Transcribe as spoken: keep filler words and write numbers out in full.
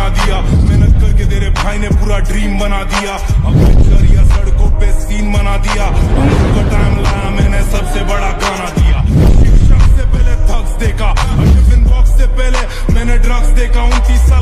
बना दिया। मेहनत करके तेरे भाई ने पूरा ड्रीम बना दिया। अब या सड़कों पे सीन बना दिया। का टाइम लाया मैंने सबसे बड़ा गाना दिया। शिक्षक से पहले थग्स देखा, टिफिन बॉक्स से पहले मैंने ड्रग्स देखा। उनतीस